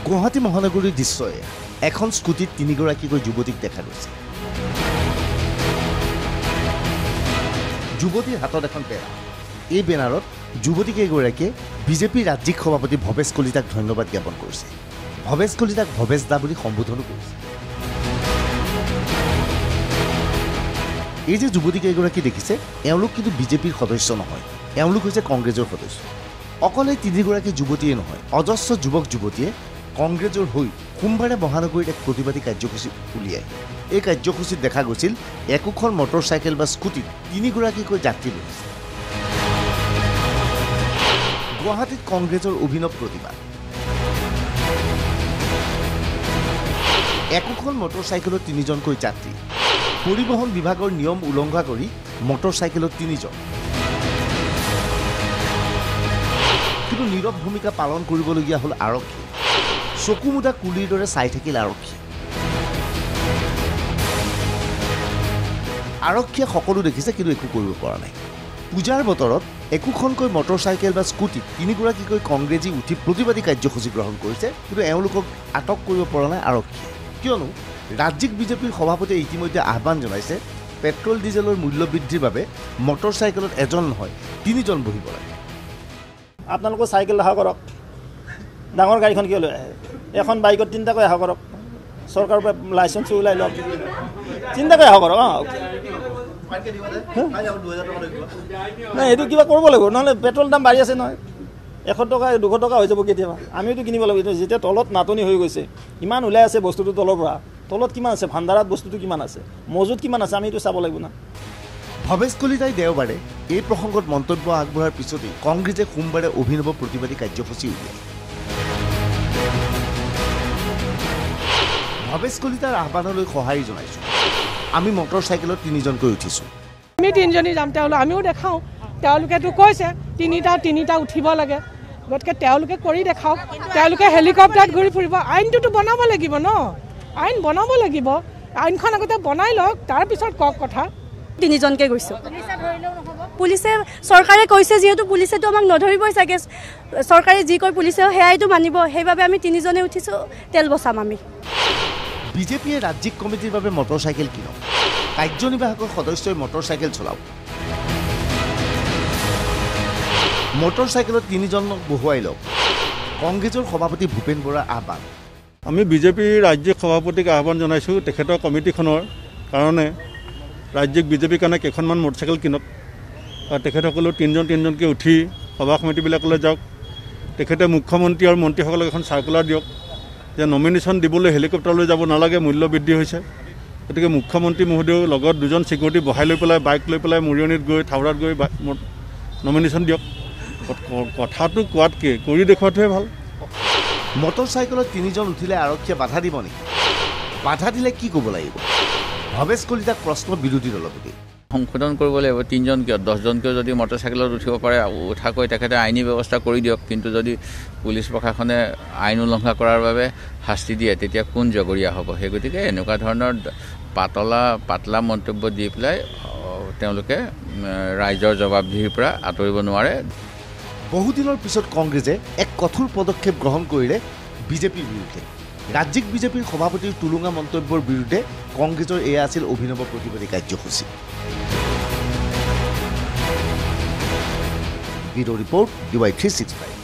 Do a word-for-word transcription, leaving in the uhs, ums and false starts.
গুৱাহাটী মহানগৰীৰ দৃশ্যই এখন স্কুটিত তিনিগৰাকীকৈ যুৱতীক দেখা গৈছে। যুৱতীৰ হাতত এখন বেনাৰ। এই বেনাৰত যুৱতীকেইগৰাকীয়ে বিজেপিৰ ৰাজ্যিক সভাপতি ভৱেশ কলিতাক ধন্যবাদ জ্ঞাপন কৰিছে। ভৱেশ কলিতাক ভৱেশ দা বুলি সম্বোধনো কৰিছে। এই যে যুৱতীকেইগৰাকী দেখিছে, এওঁলোক কিন্তু বিজেপিৰ সদস্য নহয়, এওঁলোক হৈছে কংগ্ৰেছৰ সদস্য। অকল এই তিনিগৰাকী যুৱতীয়ে নহয়, অজস্ৰ যুৱক যুৱতীয়ে কংগ্ৰেছৰ হৈ সোমবাৰে মহানগৰীত এক প্ৰতিবাদী কাৰ্যসূচী উলিয়ায়। এই কাৰ্যসূচীত দেখা গৈছিল একোখন মটৰ চাইকেল বা স্কুটিত তিনিগৰাকীকৈ যাত্ৰী বহিছে। গুৱাহাটীত কংগ্ৰেছৰ অভিনৱ প্ৰতিবাদ। একোখন মটৰ চাইকেলত তিনিজনকৈ যাত্ৰী। পৰিবহণ বিভাগৰ নিয়ম উলংঘা কৰি মটৰ চাইকেলত তিনিজন। কিন্তু নীৰৱ ভূমিকা পালন কৰিবলগীয়া হ'ল আৰক্ষী। চকুমুদা কুলিৰ দৰে চাই থাকিল আৰক্ষী। আৰক্ষীয়ে সকলো দেখিছে, কিন্তু একো কৰিব পৰা নাই। পূজাৰ বতৰত একোখনকৈ মটৰ চাইকেল বা স্কুটিত তিনিগৰাকীকৈ কংগ্ৰেছী উঠি প্ৰতিবাদী কাৰ্যসূচী গ্ৰহণ কৰিছে, কিন্তু এওঁলোকক আটক কৰিব পৰা নাই আৰক্ষীয়ে। কিয়নো ৰাজ্যিক বিজেপিৰ সভাপতিয়ে ইতিমধ্যে আহ্বান জনাইছে, পেট্ৰল ডিজেলৰ মূল্য বৃদ্ধিৰ বাবে মটৰ চাইকেলত এজন নহয় তিনিজন বহিব লাগে। আপোনালোকে চাইকেল অহা কৰক, ডাঙৰ গাড়ীখন কিয় লৈ আহে? এখন বাইকত তিনিটাকৈ অহা কৰক, চৰকাৰৰ পৰা লাইচেঞ্চো ওলাই লওক, তিনিটাকৈ অহা কৰক। অঁ নাই, এইটো কিবা কৰিব লাগিব, নহ'লে পেট্ৰল দাম বাঢ়ি আছে নহয়। এশ টকা দুশ টকা হৈ যাব কেতিয়াবা, আমিওতো কিনিব লাগিব। যেতিয়া তলত নাটনি হৈ গৈছে, ইমান ওলাই আছে বস্তুটো তলৰ পৰা, তলত কিমান আছে, ভাণ্ডাৰত বস্তুটো কিমান আছে, মজুত কিমান আছে, আমি এইটো চাব লাগিব না। ভৱেশ কলিতাই দেওবাৰে এই প্ৰসংগত মন্তব্য আগবঢ়াৰ পিছতেই কংগ্ৰেছে সোমবাৰে অভিনৱ প্ৰতিবাদী কাৰ্যসূচী উলিয়ায়। ভৱেশ কলিতাৰ আহ্বানলৈ সঁহাৰি জনাইছোঁ। আমি মটৰ চাইকেলত তিনিজনকৈ উঠিছোঁ। আমি তিনিজনী যাম, তেওঁলোক আমিও দেখাওঁ। তেওঁলোকেতো কৈছে তিনিটা তিনিটা উঠিব লাগে, গতিকে তেওঁলোকে কৰি দেখাওক। তেওঁলোকে হেলিকপ্টাৰত ঘূৰি ফুৰিব। আইনটোতো বনাব লাগিব ন, আইন বনাব লাগিব। আইনখন আগতে বনাই লওক, তাৰপিছত কওক কথা। তিনিজনকে গৈছোঁ। পুলিচে চৰকাৰে কৈছে যিহেতু পুলিচেতো আমাক নধৰিবই চাগে, চৰকাৰে যি কয় পুলিচে সেয়াইতো মানিব। সেইবাবে আমি তিনিজনে উঠিছোঁ, তেল বচাম আমি। বিজেপিয়ে ৰাজ্যিক কমিটিৰ বাবে মটৰ চাইকেল কিনক, কাৰ্যনিৰ্বাহকৰ সদস্যই মটৰ চাইকেল চলাওক। মটৰ চাইকেলত তিনিজনক বহুৱাই লওক। কংগ্ৰেছৰ সভাপতি ভূপেন বৰাৰ আহ্বান। আমি বিজেপিৰ ৰাজ্যিক সভাপতিক আহ্বান জনাইছোঁ, তেখেতৰ কমিটিখনৰ কাৰণে ৰাজ্যিক বিজেপিৰ কাৰণে কেইখনমান মটৰচাইকেল কিনক। আৰু তেখেতসকলেও তিনিজন তিনিজনকৈ উঠি সভা সমিতিবিলাকলৈ যাওক। তেখেতে মুখ্যমন্ত্ৰী আৰু মন্ত্ৰীসকলক এখন চাৰ্কুলাৰ দিয়ক যে নমিনেশ্যন দিবলৈ হেলিকপ্টাৰলৈ যাব নালাগে, মূল্য বৃদ্ধি হৈছে। গতিকে মুখ্যমন্ত্ৰী মহোদয়েও লগত দুজন ছিকিউৰিটি বহাই লৈ পেলাই বাইক লৈ পেলাই মৰিয়নিত গৈ থাউৰাত গৈ নমিনেশ্যন দিয়ক। কথাটো কোৱাতকৈ কৰি দেখুৱাটোহে ভাল। মটৰ চাইকেলত তিনিজন উঠিলে আৰক্ষীয়ে বাধা দিব নেকি? বাধা দিলে কি ক'ব লাগিব? ভৱেশ কলিতাক প্ৰশ্ন বিৰোধী দলৰ প্ৰতি। সংশোধন কৰিব লাগিব। তিনিজন কিয় দহজনকৈ যদি মটৰ চাইকেলত উঠিব পাৰে, উঠাকৈ তেখেতে আইনী ব্যৱস্থা কৰি দিয়ক। কিন্তু যদি পুলিচ প্ৰশাসনে আইন উলংঘা কৰাৰ বাবে শাস্তি দিয়ে, তেতিয়া কোন জগৰীয়া হ'ব? সেই গতিকে এনেকুৱা ধৰণৰ পাতলা পাতলা মন্তব্য দি পেলাই তেওঁলোকে ৰাইজৰ জবাবদিহিৰ পৰা আঁতৰিব নোৱাৰে। বহুদিনৰ পিছত কংগ্ৰেছে এক কঠোৰ পদক্ষেপ গ্ৰহণ কৰিলে বিজেপিৰ বিৰুদ্ধে। ৰাজ্যিক বিজেপিৰ সভাপতিৰ টুলুঙা মন্তব্যৰ বিৰুদ্ধে কংগ্ৰেছৰ এয়া আছিল অভিনৱ প্ৰতিবাদী কাৰ্যসূচী। Bureau' report D Y three sixty five.